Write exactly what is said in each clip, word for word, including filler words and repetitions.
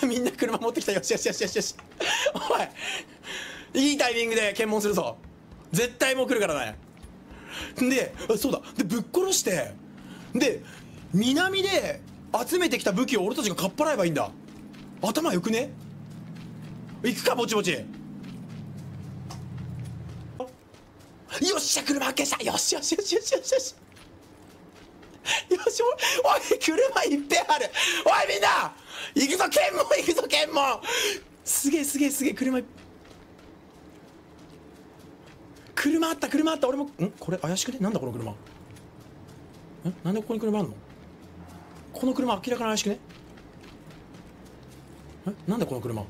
みんな車持ってきた。よしよしよしよしよし。おい、いいタイミングで検問するぞ。絶対もう来るからね。で、そうだ、でぶっ殺して、で南で集めてきた武器を俺たちがかっぱらえばいいんだ。頭よくね。行くか、ぼちぼち。よっしゃ、車発見した。よしよしよしよしよしよしよし。おい、車いっぺんある。おい、みんな行くぞ、検問行くぞ、検問。すげえすげえすげえ、車い車あった、車あった。俺も、んこれ怪しくね。なんだこの車。んなんでここに車あんの。この車明らかに怪しくね。んなんだこの車。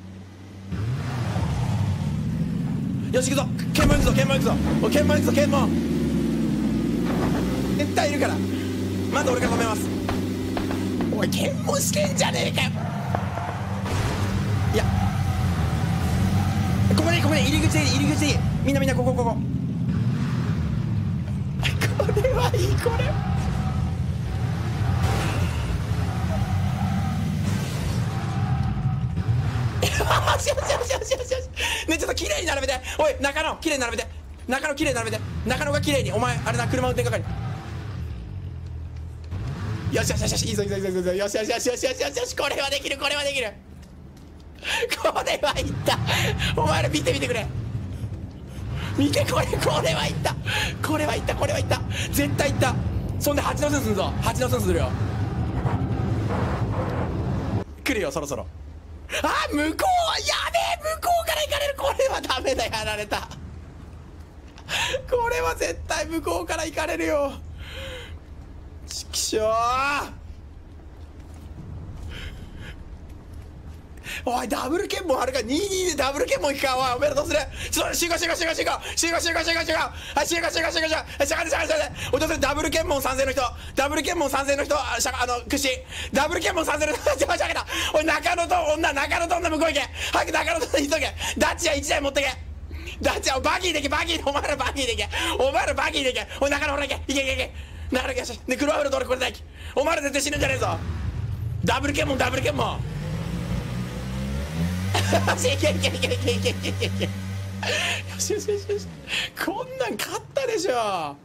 よし、行くぞ、検問行くぞ、検問行くぞ、おい、検問行くぞ、検問。絶対いるから。まず俺から止めます。おい、検問してんじゃねえかよ。いや、ここでいい、ここでいい、入り口でいい、入り口でいい。みんなみんな、ここここ。これはいい、これ。よしよしよしよしよしよし。ね、ちょっと綺麗に並べて。おい、中野綺麗に並べて。中野綺麗に並べて。中野が綺麗に。お前あれだ、車運転係。よしよしよしよし、いいぞいいぞいいぞいいぞ。よしよしよしよしよしよしよし。これはできる、これはできる。これはいった。お前ら見てみてくれ。見て、これ、これはいった。これはいった、これはいった。絶対いった。そんで蜂の巣すんぞ。蜂の巣するよ。来るよ、そろそろ。あ、向こう、やべえ、向こうから行かれる。これはダメだ、やられた。これは絶対向こうから行かれるよ。ちくしょう。おい、ダブル検問あるか。にじゅうにでダブル検問行くか。おい、おめえらどうする。ちょっと集合集合集合集合集合集合集合集合。はい、集合集合集合集合。しゃがんでしゃがんでしゃがんで。おい、どうする。ダブル検問賛成の人、ダブル検問賛成の人、あ、しゃが、あの、串ダブル検問賛成の人。ちょっとしゃがんだ。おい、中野と女、中野と女向こう行け。早く中野と急げ。ダッチはいちだい持ってけ。ダッチはバギーでけ、バギーで。お前らバギーでけ。お前らバギーでけ。おい、中野ほら行け。行け行け行け。中野行け。で、黒アフロと俺これだけ。お前ら絶対死ぬんじゃねえぞ。ダブル検問、ダブル検問。よし、いけいけいけいけいけいけいけいけ。よしよしよしよし。こんなん勝ったでしょ。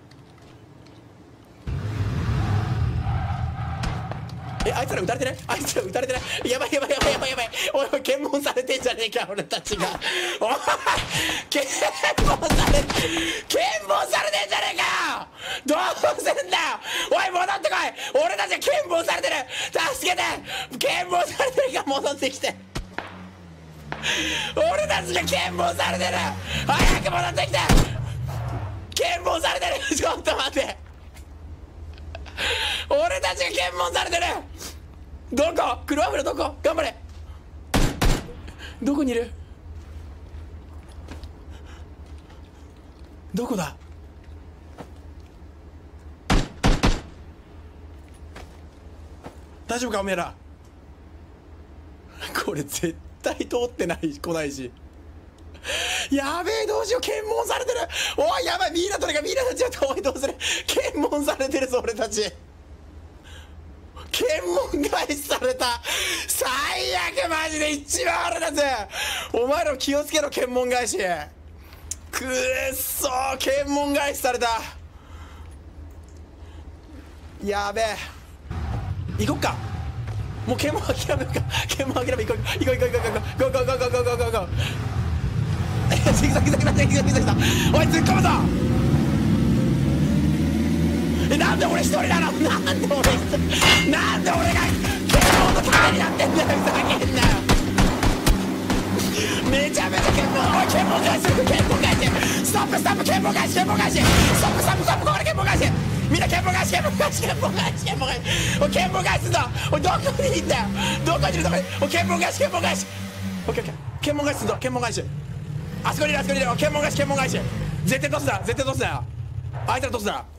え、あいつら撃たれてない。あいつら撃たれてない。やばいやばいやばいやばいやばい。おいおい、検問されてんじゃねえか、俺たちが。おい、検問され検問されてんじゃねえかよ。どうすんだよ。おい、戻ってこい。俺たちが検問されてる。助けて。検問されてるから戻ってきて。俺たちが検問されてる。早く戻ってきて。検問されてる。ちょっと待って。俺たちが検問されてる。どこ。黒アフロどこ。頑張れ。どこにいる。どこだ。大丈夫かおめえら。これ絶対通ってない来ないし。やべえ、どうしよう。検問されてる。おい、やばい。ミイラ取れがミイラになっちゃった。おい、どうする。検問されてるぞ俺たち。検問返しされた。最悪。マジで一番俺だぜ。お前らも気をつけろ。検問返し。くっそー、検問返しされた。やべえ、行こっか。もう検問諦めるか。検問諦め、行こう行こう行こう行こう行こう行こう行こう行こう行こう行こう行こう行こう。ジグザグザグザグザグザグザグザグ。おい、突っ込むぞ。え、なんで俺一人なの。なんで俺一人。なんで俺が検問のためになってんだよ。ふざけんなよ。めちゃめちゃ検問。おい、検問返し、検問返し。ストップストップ、検問返し、検問返し。ストップストップストップ、ここで検問返し。みんな検問返し、検問返し、検問返し、検問返し。おい、検問返すぞ。おい、どこにいんだよ。どこにいる、どこに。おい、検問返し、検問返し。オッケーオッケー。検問返しすんぞ、検問返し。あそこにいる、あそこにいる。検問返し、検問返し。絶対トスだ、絶対トスだよ。あいつらトスだ。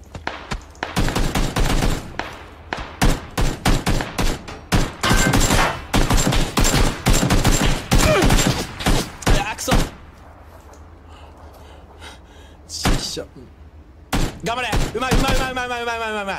あ、くそ。ちくしょ。頑張れ。うまいうまいうまいうまいうまいうまいうまいうまい。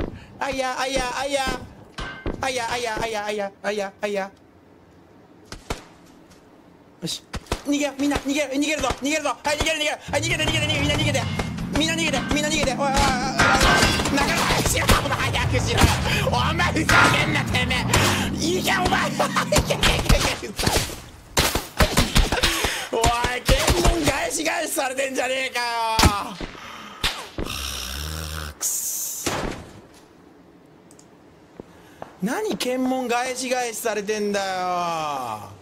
あいやあいやあいやあいやあいやあいやあいやあいやあいや。よし逃げようみんな逃げる逃げるぞ逃げるぞはい逃げる逃げるはい逃げて逃げて逃げてみんな逃げてみんな逃げてみんな逃げておいおいおいおいなかなか早くしろお前早くしろお前ふざけんなてめえいけお前いけいけいけいけおい検問返し返しされてんじゃねえかよくそ何検問返し返しされてんだよ